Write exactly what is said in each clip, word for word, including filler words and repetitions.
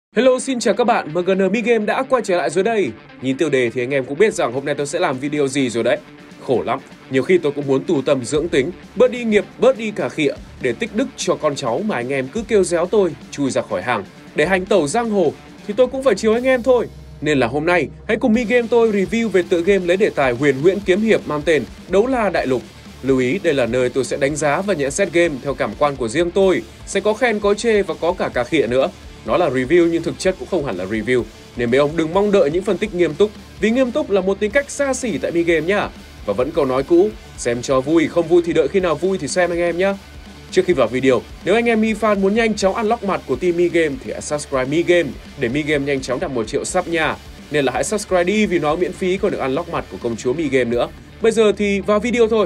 Hello, xin chào các bạn, em giê en Migame đã quay trở lại rồi đây. Nhìn tiêu đề thì anh em cũng biết rằng hôm nay tôi sẽ làm video gì rồi đấy. Khổ lắm, nhiều khi tôi cũng muốn tù tầm dưỡng tính, bớt đi nghiệp, bớt đi cả khịa để tích đức cho con cháu mà anh em cứ kêu réo tôi chui ra khỏi hàng để hành tẩu giang hồ thì tôi cũng phải chiếu anh em thôi. Nên là hôm nay hãy cùng Migame tôi review về tựa game lấy đề tài huyền huyễn kiếm hiệp mang tên Đấu La Đại Lục. Lưu ý đây là nơi tôi sẽ đánh giá và nhận xét game theo cảm quan của riêng tôi, sẽ có khen có chê và có cả cà khịa nữa. Nó là review nhưng thực chất cũng không hẳn là review, nên mấy ông đừng mong đợi những phân tích nghiêm túc, vì nghiêm túc là một tính cách xa xỉ tại Migame nhá. Và vẫn câu nói cũ, xem cho vui, không vui thì đợi khi nào vui thì xem anh em nhá. Trước khi vào video, nếu anh em Mi fan muốn nhanh chóng unlock mặt của team Migame thì hãy subscribe Migame để Migame nhanh chóng đạt một triệu sub nha. Nên là hãy subscribe đi vì nó miễn phí còn được unlock mặt của công chúa Migame nữa. Bây giờ thì vào video thôi.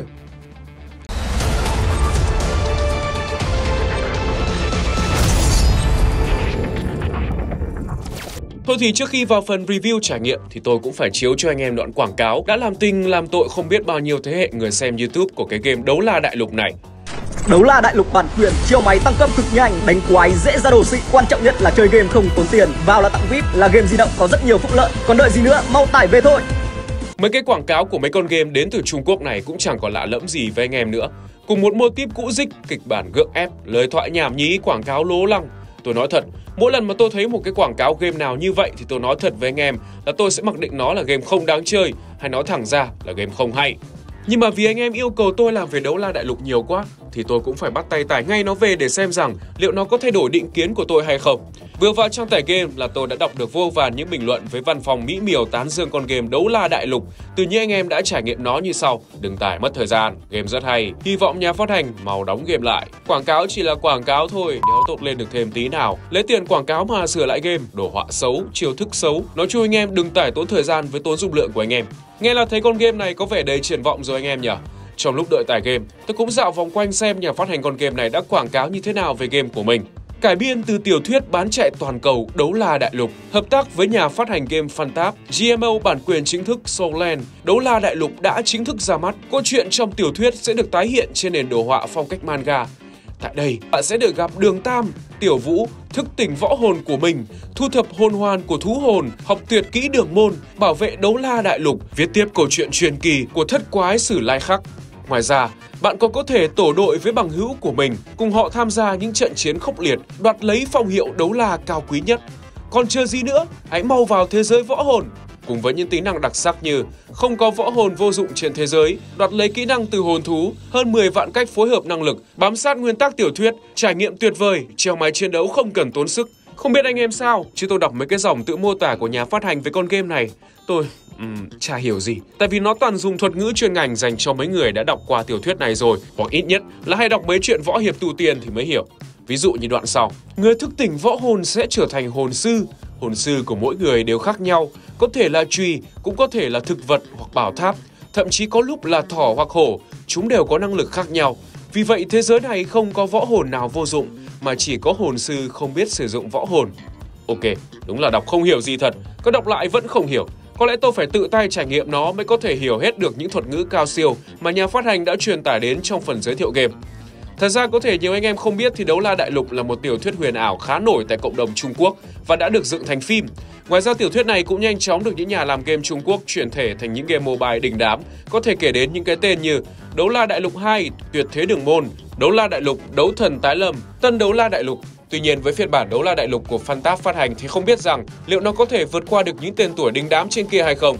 Thôi thì trước khi vào phần review trải nghiệm thì tôi cũng phải chiếu cho anh em đoạn quảng cáo đã làm tình làm tội không biết bao nhiêu thế hệ người xem YouTube của cái game Đấu La Đại Lục này. Đấu La Đại Lục bản quyền, chiêu máy tăng cấp cực nhanh, đánh quái dễ ra đồ xịn, quan trọng nhất là chơi game không tốn tiền, vào là tặng vi ai pi, là game di động có rất nhiều phúc lợi. Còn đợi gì nữa, mau tải về thôi. Mấy cái quảng cáo của mấy con game đến từ Trung Quốc này cũng chẳng còn lạ lẫm gì với anh em nữa. Cùng một mô típ cũ dích, kịch bản gượng ép, lời thoại nhảm nhí, quảng cáo lố lăng. Tôi nói thật, mỗi lần mà tôi thấy một cái quảng cáo game nào như vậy thì tôi nói thật với anh em là tôi sẽ mặc định nó là game không đáng chơi, hay nói thẳng ra là game không hay. Nhưng mà vì anh em yêu cầu tôi làm về Đấu La Đại Lục nhiều quá thì tôi cũng phải bắt tay tải ngay nó về để xem rằng liệu nó có thay đổi định kiến của tôi hay không. Vừa vào trang tải game là tôi đã đọc được vô vàn những bình luận với văn phòng mỹ miều tán dương con game Đấu La Đại Lục từ những anh em đã trải nghiệm nó như sau: đừng tải mất thời gian, game rất hay, hy vọng nhà phát hành mau đóng game lại. Quảng cáo chỉ là quảng cáo thôi, đéo tốt lên được thêm tí nào. Lấy tiền quảng cáo mà sửa lại game, đồ họa xấu, chiêu thức xấu. Nói chung anh em đừng tải tốn thời gian với tốn dung lượng của anh em. Nghe là thấy con game này có vẻ đầy triển vọng rồi anh em nhỉ? Trong lúc đợi tải game, tôi cũng dạo vòng quanh xem nhà phát hành con game này đã quảng cáo như thế nào về game của mình. Cải biên từ tiểu thuyết bán chạy toàn cầu Đấu La Đại Lục, hợp tác với nhà phát hành game Fantab, giê em ô bản quyền chính thức Soulland, Đấu La Đại Lục đã chính thức ra mắt. Câu chuyện trong tiểu thuyết sẽ được tái hiện trên nền đồ họa phong cách manga. Tại đây, bạn sẽ được gặp Đường Tam, Tiểu Vũ, thức tỉnh võ hồn của mình, thu thập hồn hoàn của thú hồn, học tuyệt kỹ đường môn, bảo vệ Đấu La Đại Lục, viết tiếp câu chuyện truyền kỳ của thất quái Sử Lai Khắc. Ngoài ra, bạn còn có thể tổ đội với bằng hữu của mình, cùng họ tham gia những trận chiến khốc liệt, đoạt lấy phong hiệu Đấu La cao quý nhất. Còn chờ gì nữa, hãy mau vào thế giới võ hồn. Cùng với những tính năng đặc sắc như không có võ hồn vô dụng trên thế giới, đoạt lấy kỹ năng từ hồn thú, hơn mười vạn cách phối hợp năng lực, bám sát nguyên tắc tiểu thuyết, trải nghiệm tuyệt vời, treo máy chiến đấu không cần tốn sức. Không biết anh em sao, chứ tôi đọc mấy cái dòng tự mô tả của nhà phát hành về con game này, tôi um, chả hiểu gì. Tại vì nó toàn dùng thuật ngữ chuyên ngành dành cho mấy người đã đọc qua tiểu thuyết này rồi, hoặc ít nhất là hay đọc mấy chuyện võ hiệp tu tiên thì mới hiểu. Ví dụ như đoạn sau, người thức tỉnh võ hồn sẽ trở thành hồn sư. Hồn sư của mỗi người đều khác nhau, có thể là chùy, cũng có thể là thực vật hoặc bảo tháp, thậm chí có lúc là thỏ hoặc hổ, chúng đều có năng lực khác nhau. Vì vậy thế giới này không có võ hồn nào vô dụng, mà chỉ có hồn sư không biết sử dụng võ hồn. Ok, đúng là đọc không hiểu gì thật, có đọc lại vẫn không hiểu. Có lẽ tôi phải tự tay trải nghiệm nó mới có thể hiểu hết được những thuật ngữ cao siêu mà nhà phát hành đã truyền tải đến trong phần giới thiệu game. Thật ra có thể nhiều anh em không biết thì Đấu La Đại Lục là một tiểu thuyết huyền ảo khá nổi tại cộng đồng Trung Quốc và đã được dựng thành phim. Ngoài ra tiểu thuyết này cũng nhanh chóng được những nhà làm game Trung Quốc chuyển thể thành những game mobile đình đám, có thể kể đến những cái tên như Đấu La Đại Lục hai, Tuyệt Thế Đường Môn, Đấu La Đại Lục, Đấu Thần Tái Lâm, Tân Đấu La Đại Lục. Tuy nhiên với phiên bản Đấu La Đại Lục của Fantab phát hành thì không biết rằng liệu nó có thể vượt qua được những tên tuổi đình đám trên kia hay không.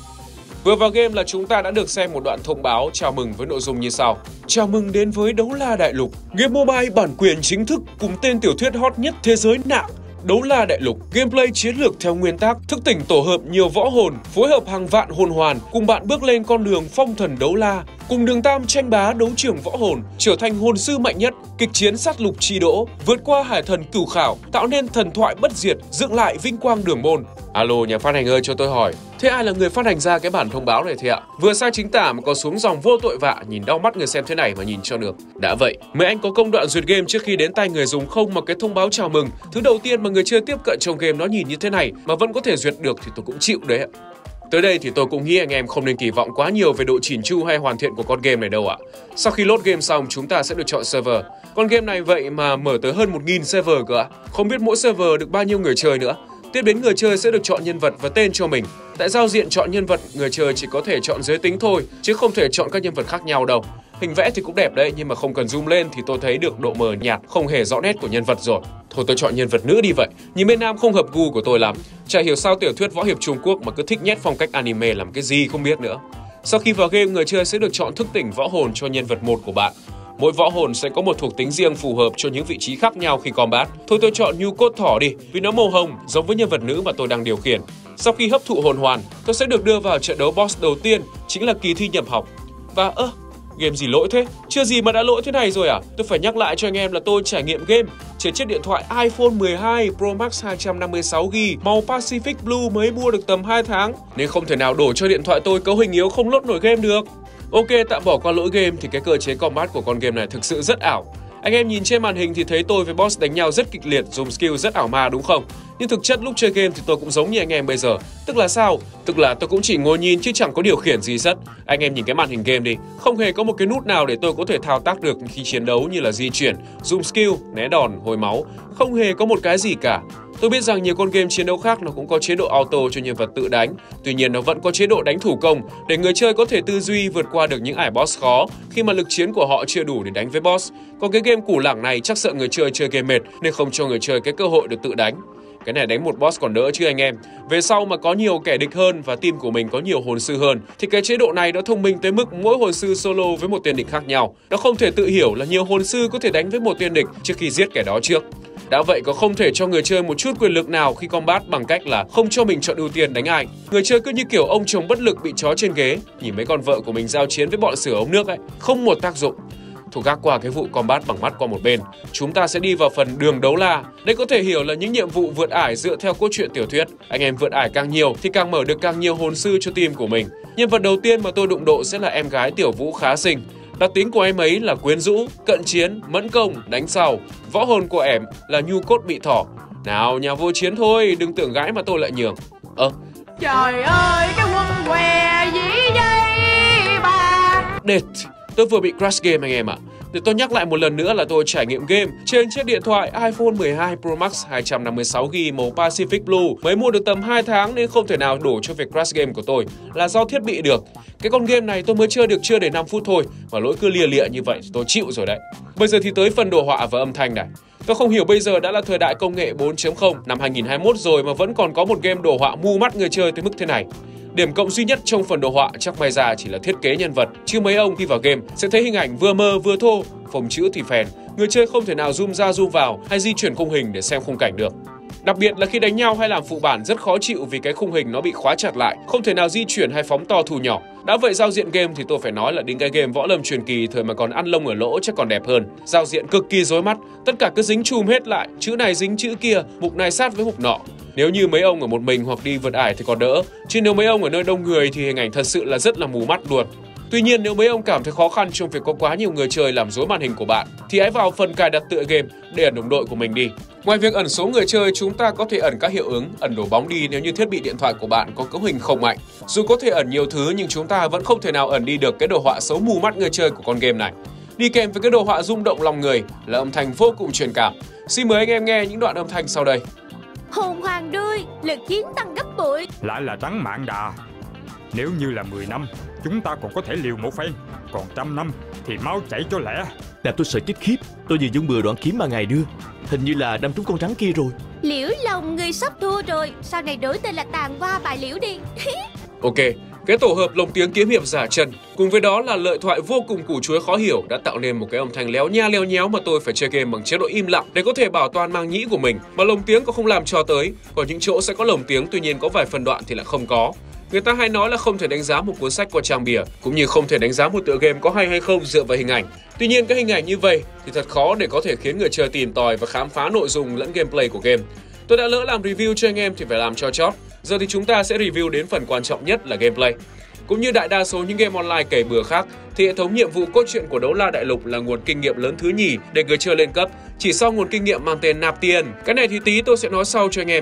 Vừa vào game là chúng ta đã được xem một đoạn thông báo chào mừng với nội dung như sau: chào mừng đến với Đấu La Đại Lục, game mobile bản quyền chính thức cùng tên tiểu thuyết hot nhất thế giới nặng. Đấu La Đại Lục, gameplay chiến lược theo nguyên tắc, thức tỉnh tổ hợp nhiều võ hồn, phối hợp hàng vạn hồn hoàn, cùng bạn bước lên con đường phong thần Đấu La, cùng Đường Tam tranh bá đấu trường võ hồn, trở thành hồn sư mạnh nhất, kịch chiến sát lục chi đỗ, vượt qua hải thần cửu khảo, tạo nên thần thoại bất diệt, dựng lại vinh quang Đường Môn. Alo nhà phát hành ơi, cho tôi hỏi, thế ai là người phát hành ra cái bản thông báo này thế ạ? Vừa sai chính tả mà có xuống dòng vô tội vạ, nhìn đau mắt người xem thế này mà nhìn cho được. Đã vậy, mấy anh có công đoạn duyệt game trước khi đến tay người dùng không mà cái thông báo chào mừng, thứ đầu tiên mà người chơi tiếp cận trong game nó nhìn như thế này mà vẫn có thể duyệt được thì tôi cũng chịu đấy ạ. Tới đây thì tôi cũng nghĩ anh em không nên kỳ vọng quá nhiều về độ chỉn chu hay hoàn thiện của con game này đâu ạ. Sau khi load game xong chúng ta sẽ được chọn server. Con game này vậy mà mở tới hơn một nghìn server cơ ạ. Không biết mỗi server được bao nhiêu người chơi nữa. Tiếp đến người chơi sẽ được chọn nhân vật và tên cho mình. Tại giao diện chọn nhân vật, người chơi chỉ có thể chọn giới tính thôi, chứ không thể chọn các nhân vật khác nhau đâu. Hình vẽ thì cũng đẹp đấy, nhưng mà không cần zoom lên thì tôi thấy được độ mờ nhạt, không hề rõ nét của nhân vật rồi. Thôi tôi chọn nhân vật nữ đi vậy. Nhìn bên nam không hợp gu của tôi lắm. Chả hiểu sao tiểu thuyết võ hiệp Trung Quốc mà cứ thích nhét phong cách anime làm cái gì không biết nữa. Sau khi vào game, người chơi sẽ được chọn thức tỉnh võ hồn cho nhân vật một của bạn. Mỗi võ hồn sẽ có một thuộc tính riêng phù hợp cho những vị trí khác nhau khi combat. Thôi tôi chọn Nhu Cốt Thỏ đi, vì nó màu hồng, giống với nhân vật nữ mà tôi đang điều khiển. Sau khi hấp thụ hồn hoàn, tôi sẽ được đưa vào trận đấu boss đầu tiên, chính là kỳ thi nhập học. Và ơ, game gì lỗi thế? Chưa gì mà đã lỗi thế này rồi à? Tôi phải nhắc lại cho anh em là tôi trải nghiệm game trên chiếc điện thoại iPhone mười hai Pro Max hai trăm năm mươi sáu gi ga bai màu Pacific Blue mới mua được tầm hai tháng, nên không thể nào đổ cho điện thoại tôi cấu hình yếu không load nổi game được. Ok, tạm bỏ qua lỗi game thì cái cơ chế combat của con game này thực sự rất ảo. Anh em nhìn trên màn hình thì thấy tôi với boss đánh nhau rất kịch liệt, dùng skill rất ảo ma đúng không? Nhưng thực chất lúc chơi game thì tôi cũng giống như anh em bây giờ. Tức là sao? Tức là tôi cũng chỉ ngồi nhìn chứ chẳng có điều khiển gì rất. Anh em nhìn cái màn hình game đi, không hề có một cái nút nào để tôi có thể thao tác được khi chiến đấu, như là di chuyển, zoom skill, né đòn, hồi máu. Không hề có một cái gì cả. Tôi biết rằng nhiều con game chiến đấu khác nó cũng có chế độ auto cho nhân vật tự đánh. Tuy nhiên nó vẫn có chế độ đánh thủ công để người chơi có thể tư duy vượt qua được những ải boss khó khi mà lực chiến của họ chưa đủ để đánh với boss. Còn cái game củ lẳng này chắc sợ người chơi chơi game mệt nên không cho người chơi cái cơ hội được tự đánh. Cái này đánh một boss còn đỡ chứ anh em. Về sau mà có nhiều kẻ địch hơn và team của mình có nhiều hồn sư hơn thì cái chế độ này nó thông minh tới mức mỗi hồn sư solo với một tên địch khác nhau. Nó không thể tự hiểu là nhiều hồn sư có thể đánh với một tên địch trước khi giết kẻ đó trước. Đã vậy có không thể cho người chơi một chút quyền lực nào khi combat bằng cách là không cho mình chọn ưu tiên đánh ai. Người chơi cứ như kiểu ông chồng bất lực bị chó trên ghế, nhìn mấy con vợ của mình giao chiến với bọn sửa ống nước ấy, không một tác dụng. Thôi gác qua cái vụ combat bằng mắt qua một bên, chúng ta sẽ đi vào phần đường đấu la. Đây có thể hiểu là những nhiệm vụ vượt ải dựa theo cốt truyện tiểu thuyết. Anh em vượt ải càng nhiều thì càng mở được càng nhiều hồn sư cho team của mình. Nhân vật đầu tiên mà tôi đụng độ sẽ là em gái Tiểu Vũ khá xinh. Đặc tính của em ấy là quyến rũ, cận chiến, mẫn công, đánh sau. Võ hồn của em là Nhu Cốt Bị Thỏ. Nào nhà vô chiến thôi, đừng tưởng gái mà tôi lại nhường. Ơ, trời ơi, cái quân què gì đây bà? Đệt, tôi vừa bị crash game anh em ạ. Để tôi nhắc lại một lần nữa là tôi trải nghiệm game trên chiếc điện thoại iPhone mười hai Pro Max hai trăm năm mươi sáu gi ga bai màu Pacific Blue mới mua được tầm hai tháng nên không thể nào đổ cho việc crash game của tôi là do thiết bị được. Cái con game này tôi mới chơi được chưa đầy năm phút thôi mà lỗi cứ lia lịa như vậy tôi chịu rồi đấy. Bây giờ thì tới phần đồ họa và âm thanh này. Tôi không hiểu bây giờ đã là thời đại công nghệ bốn chấm không năm hai nghìn không trăm hai mươi mốt rồi mà vẫn còn có một game đồ họa mù mắt người chơi tới mức thế này. Điểm cộng duy nhất trong phần đồ họa chắc may ra chỉ là thiết kế nhân vật, chứ mấy ông khi vào game sẽ thấy hình ảnh vừa mờ vừa thô, phông chữ thì phèn, người chơi không thể nào zoom ra zoom vào hay di chuyển khung hình để xem khung cảnh được. Đặc biệt là khi đánh nhau hay làm phụ bản rất khó chịu vì cái khung hình nó bị khóa chặt lại, không thể nào di chuyển hay phóng to thu nhỏ. Đã vậy giao diện game thì tôi phải nói là đến cái game Võ Lâm Truyền Kỳ thời mà còn ăn lông ở lỗ chắc còn đẹp hơn. Giao diện cực kỳ rối mắt, tất cả cứ dính chùm hết lại, chữ này dính chữ kia, mục này sát với mục nọ. Nếu như mấy ông ở một mình hoặc đi vượt ải thì còn đỡ, chứ nếu mấy ông ở nơi đông người thì hình ảnh thật sự là rất là mù mắt luôn. Tuy nhiên nếu mấy ông cảm thấy khó khăn trong việc có quá nhiều người chơi làm rối màn hình của bạn thì hãy vào phần cài đặt tựa game để ẩn đồng đội của mình đi. Ngoài việc ẩn số người chơi, chúng ta có thể ẩn các hiệu ứng, ẩn đổ bóng đi nếu như thiết bị điện thoại của bạn có cấu hình không mạnh. Dù có thể ẩn nhiều thứ nhưng chúng ta vẫn không thể nào ẩn đi được cái đồ họa xấu mù mắt người chơi của con game này. Đi kèm với cái đồ họa rung động lòng người là âm thanh vô cùng truyền cảm. Xin mời anh em nghe những đoạn âm thanh sau đây. Hồn hoàng đuôi, lực chiến tăng gấp bội. Lại là trắng mạn đà. Nếu như là mười năm, chúng ta còn có thể liều một phen. Còn trăm năm thì máu chảy cho lẹ. Làm tôi sợ chết khiếp. Tôi vừa dùng bừa đoạn kiếm mà ngài đưa. Hình như là đâm trúng con rắn kia rồi. Liễu Long, người sắp thua rồi. Sau này đổi tên là Tàn Hoa Bài Liễu đi. Ok, cái tổ hợp lồng tiếng kiếm hiệp giả trần cùng với đó là lợi thoại vô cùng củ chuối khó hiểu đã tạo nên một cái âm thanh léo nha léo nhéo mà tôi phải chơi game bằng chế độ im lặng để có thể bảo toàn màng nhĩ của mình. Mà lồng tiếng có không làm cho tới, có những chỗ sẽ có lồng tiếng, tuy nhiên có vài phần đoạn thì lại không có. Người ta hay nói là không thể đánh giá một cuốn sách qua trang bìa, cũng như không thể đánh giá một tựa game có hay hay không dựa vào hình ảnh. Tuy nhiên cái hình ảnh như vậy thì thật khó để có thể khiến người chơi tìm tòi và khám phá nội dung lẫn gameplay của game. Tôi đã lỡ làm review cho anh em thì phải làm cho chót. Giờ thì chúng ta sẽ review đến phần quan trọng nhất là gameplay. Cũng như đại đa số những game online cày bừa khác thì hệ thống nhiệm vụ cốt truyện của Đấu La Đại Lục là nguồn kinh nghiệm lớn thứ nhì để người chơi lên cấp, chỉ sau nguồn kinh nghiệm mang tên nạp tiền. Cái này thì tí tôi sẽ nói sau cho anh em nhé.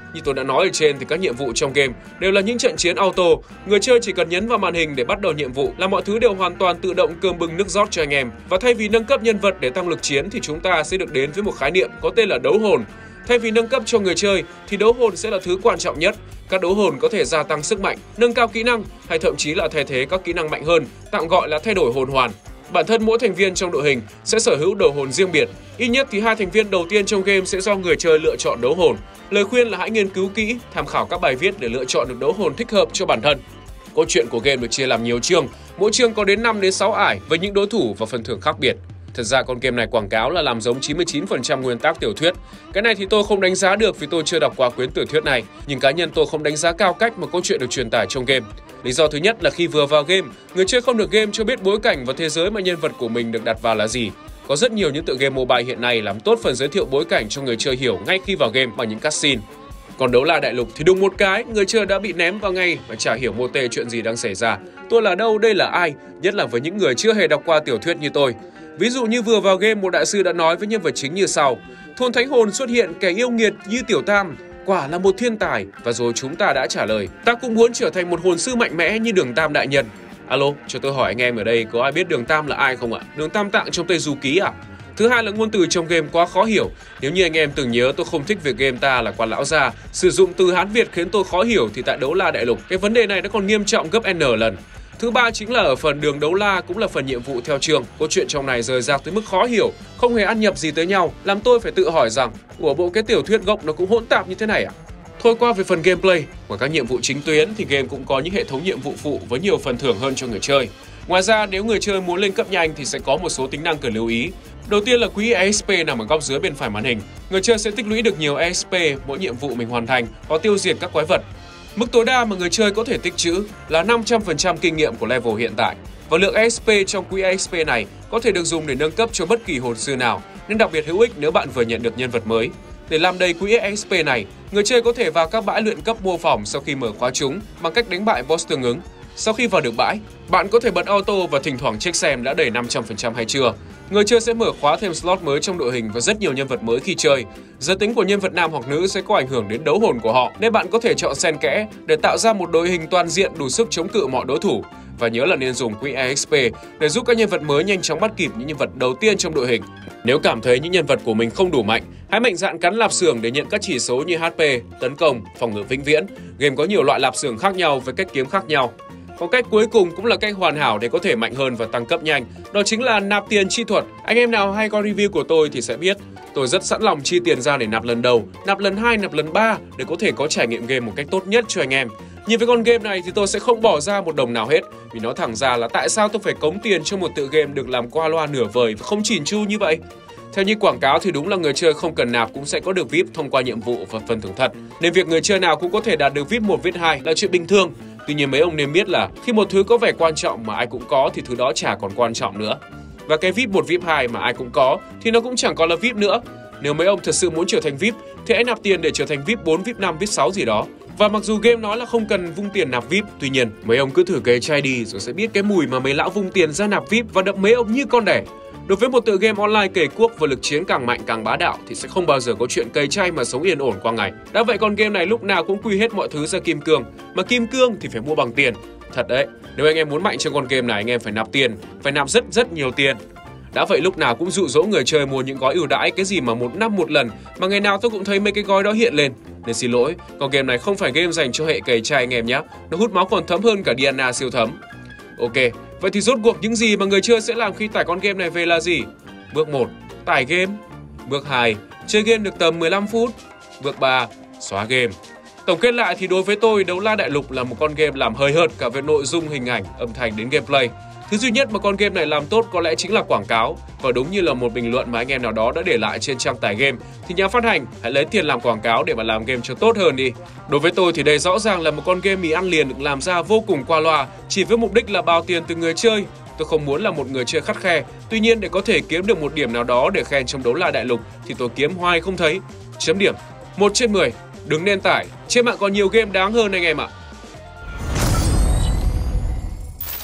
Như tôi đã nói ở trên thì các nhiệm vụ trong game đều là những trận chiến auto, người chơi chỉ cần nhấn vào màn hình để bắt đầu nhiệm vụ là mọi thứ đều hoàn toàn tự động cơm bưng nước rót cho anh em. Và thay vì nâng cấp nhân vật để tăng lực chiến thì chúng ta sẽ được đến với một khái niệm có tên là đấu hồn. Thay vì nâng cấp cho người chơi thì đấu hồn sẽ là thứ quan trọng nhất. Các đấu hồn có thể gia tăng sức mạnh, nâng cao kỹ năng hay thậm chí là thay thế các kỹ năng mạnh hơn, tạm gọi là thay đổi hồn hoàn. Bản thân mỗi thành viên trong đội hình sẽ sở hữu đấu hồn riêng biệt. Ít nhất thì hai thành viên đầu tiên trong game sẽ do người chơi lựa chọn đấu hồn. Lời khuyên là hãy nghiên cứu kỹ, tham khảo các bài viết để lựa chọn được đấu hồn thích hợp cho bản thân. Câu chuyện của game được chia làm nhiều chương, mỗi chương có đến năm đến sáu ải với những đối thủ và phần thưởng khác biệt. Thật ra con game này quảng cáo là làm giống chín mươi chín phần trăm nguyên tắc tiểu thuyết. Cái này thì tôi không đánh giá được vì tôi chưa đọc qua quyển tiểu thuyết này, nhưng cá nhân tôi không đánh giá cao cách mà câu chuyện được truyền tải trong game. Lý do thứ nhất là khi vừa vào game, người chơi không được game cho biết bối cảnh và thế giới mà nhân vật của mình được đặt vào là gì. Có rất nhiều những tựa game mobile hiện nay làm tốt phần giới thiệu bối cảnh cho người chơi hiểu ngay khi vào game bằng những cutscene. Còn Đấu La Đại Lục thì đùng một cái, người chơi đã bị ném vào ngay và chả hiểu mô tê chuyện gì đang xảy ra. Tôi là đâu, đây là ai, nhất là với những người chưa hề đọc qua tiểu thuyết như tôi. Ví dụ như vừa vào game, một đại sư đã nói với nhân vật chính như sau: thôn thánh hồn xuất hiện kẻ yêu nghiệt như Tiểu Tam, quả là một thiên tài. Và rồi chúng ta đã trả lời: ta cũng muốn trở thành một hồn sư mạnh mẽ như Đường Tam đại nhân. Alo, cho tôi hỏi anh em ở đây có ai biết Đường Tam là ai không ạ? Đường Tam Tạng trong Tây Du Ký à? Thứ hai là ngôn từ trong game quá khó hiểu. Nếu như anh em từng nhớ tôi không thích việc game ta là quan lão gia sử dụng từ Hán Việt khiến tôi khó hiểu, thì tại Đấu La Đại Lục cái vấn đề này nó còn nghiêm trọng gấp N lần. Thứ ba chính là ở phần đường đấu la cũng là phần nhiệm vụ theo chương. Câu chuyện trong này rời rạc tới mức khó hiểu, không hề ăn nhập gì tới nhau, làm tôi phải tự hỏi rằng của bộ cái tiểu thuyết gốc nó cũng hỗn tạp như thế này à? Thôi qua về phần gameplay, ngoài các nhiệm vụ chính tuyến thì game cũng có những hệ thống nhiệm vụ phụ với nhiều phần thưởng hơn cho người chơi. Ngoài ra, nếu người chơi muốn lên cấp nhanh thì sẽ có một số tính năng cần lưu ý. Đầu tiên là quỹ e ích pê nằm ở góc dưới bên phải màn hình. Người chơi sẽ tích lũy được nhiều e ích pê mỗi nhiệm vụ mình hoàn thành và tiêu diệt các quái vật. Mức tối đa mà người chơi có thể tích trữ là năm trăm phần trăm kinh nghiệm của level hiện tại. Và lượng e ích pê trong quỹ e ích pê này có thể được dùng để nâng cấp cho bất kỳ hồn sư nào, nên đặc biệt hữu ích nếu bạn vừa nhận được nhân vật mới. Để làm đầy quỹ e ích pê này, người chơi có thể vào các bãi luyện cấp mô phỏng sau khi mở khóa chúng bằng cách đánh bại boss tương ứng. Sau khi vào được bãi, bạn có thể bật auto và thỉnh thoảng check xem đã đầy năm trăm phần trăm hay chưa. Người chơi sẽ mở khóa thêm slot mới trong đội hình và rất nhiều nhân vật mới khi chơi. Giới tính của nhân vật nam hoặc nữ sẽ có ảnh hưởng đến đấu hồn của họ, nên bạn có thể chọn xen kẽ để tạo ra một đội hình toàn diện đủ sức chống cự mọi đối thủ. Và nhớ là nên dùng quỹ e ích pê để giúp các nhân vật mới nhanh chóng bắt kịp những nhân vật đầu tiên trong đội hình. Nếu cảm thấy những nhân vật của mình không đủ mạnh, hãy mạnh dạn cắn lạp xưởng để nhận các chỉ số như hát pê, tấn công, phòng ngự vĩnh viễn. Game có nhiều loại lạp xưởng khác nhau với cách kiếm khác nhau. Còn cách cuối cùng cũng là cách hoàn hảo để có thể mạnh hơn và tăng cấp nhanh, đó chính là nạp tiền chi thuật. Anh em nào hay coi review của tôi thì sẽ biết tôi rất sẵn lòng chi tiền ra để nạp lần đầu, nạp lần hai, nạp lần ba để có thể có trải nghiệm game một cách tốt nhất cho anh em. Nhưng với con game này thì tôi sẽ không bỏ ra một đồng nào hết, vì nói thẳng ra là tại sao tôi phải cống tiền cho một tựa game được làm qua loa nửa vời và không chỉn chu như vậy. Theo như quảng cáo thì đúng là người chơi không cần nạp cũng sẽ có được vê i pê thông qua nhiệm vụ và phần thưởng thật, nên việc người chơi nào cũng có thể đạt được vê i pê một, vê i pê hai là chuyện bình thường. Tuy nhiên mấy ông nên biết là khi một thứ có vẻ quan trọng mà ai cũng có thì thứ đó chả còn quan trọng nữa. Và cái vê i pê một, vê i pê hai mà ai cũng có thì nó cũng chẳng còn là vê i pê nữa. Nếu mấy ông thật sự muốn trở thành vê i pê thì hãy nạp tiền để trở thành vê i pê bốn, vê i pê năm, vê i pê sáu gì đó. Và mặc dù game nói là không cần vung tiền nạp vê i pê, tuy nhiên mấy ông cứ thử cày trai đi rồi sẽ biết cái mùi mà mấy lão vung tiền ra nạp vê i pê và đập mấy ông như con đẻ. Đối với một tựa game online cày cuốc và lực chiến càng mạnh càng bá đạo thì sẽ không bao giờ có chuyện cày chay mà sống yên ổn qua ngày. Đã vậy con game này lúc nào cũng quy hết mọi thứ ra kim cương, mà kim cương thì phải mua bằng tiền. Thật đấy, nếu anh em muốn mạnh trên con game này anh em phải nạp tiền, phải nạp rất rất nhiều tiền. Đã vậy lúc nào cũng dụ dỗ người chơi mua những gói ưu đãi cái gì mà một năm một lần, mà ngày nào tôi cũng thấy mấy cái gói đó hiện lên. Nên xin lỗi, con game này không phải game dành cho hệ cày trai anh em nhé. Nó hút máu còn thấm hơn cả Diana siêu thấm. Ok, vậy thì rốt cuộc những gì mà người chơi sẽ làm khi tải con game này về là gì? Bước một, tải game. Bước hai, chơi game được tầm mười lăm phút. Bước ba, xóa game. Tổng kết lại thì đối với tôi, Đấu La Đại Lục là một con game làm hơi hợt cả về nội dung, hình ảnh, âm thanh đến gameplay. Thứ duy nhất mà con game này làm tốt có lẽ chính là quảng cáo. Và đúng như là một bình luận mà anh em nào đó đã để lại trên trang tải game, thì nhà phát hành hãy lấy tiền làm quảng cáo để mà làm game cho tốt hơn đi. Đối với tôi thì đây rõ ràng là một con game mì ăn liền được làm ra vô cùng qua loa, chỉ với mục đích là bào tiền từ người chơi. Tôi không muốn là một người chơi khắt khe, tuy nhiên để có thể kiếm được một điểm nào đó để khen trong Đấu La Đại Lục thì tôi kiếm hoài không thấy. Chấm điểm một trên mười, đừng nên tải, trên mạng còn nhiều game đáng hơn anh em ạ.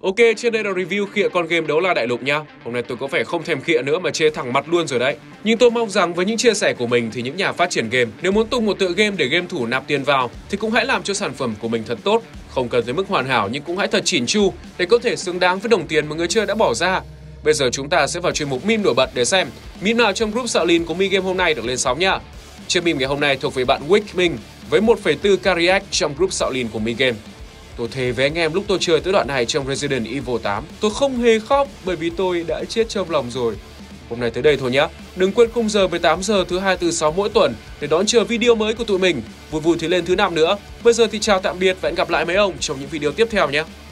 Ok, trên đây là review khịa con game Đấu La Đại Lục nha. Hôm nay tôi có vẻ không thèm khịa nữa mà chê thẳng mặt luôn rồi đấy. Nhưng tôi mong rằng với những chia sẻ của mình thì những nhà phát triển game nếu muốn tung một tựa game để game thủ nạp tiền vào thì cũng hãy làm cho sản phẩm của mình thật tốt. Không cần tới mức hoàn hảo nhưng cũng hãy thật chỉn chu để có thể xứng đáng với đồng tiền mà người chơi đã bỏ ra. Bây giờ chúng ta sẽ vào chuyên mục meme nổi bật để xem meme nào trong group Sạo Lìn của Mi Game hôm nay được lên sóng nha. Chiếc meme ngày hôm nay thuộc về bạn Wick Minh với một phẩy bốn k react trong group Sạo Lìn của Mi Game. Tôi thề với anh em lúc tôi chơi tới đoạn này trong Resident Evil tám, tôi không hề khóc bởi vì tôi đã chết trong lòng rồi. Hôm nay tới đây thôi nhé. Đừng quên khung giờ mười tám giờ thứ hai, thứ sáu mỗi tuần để đón chờ video mới của tụi mình. Vui vui thì lên thứ năm nữa. Bây giờ thì chào tạm biệt và hẹn gặp lại mấy ông trong những video tiếp theo nhé.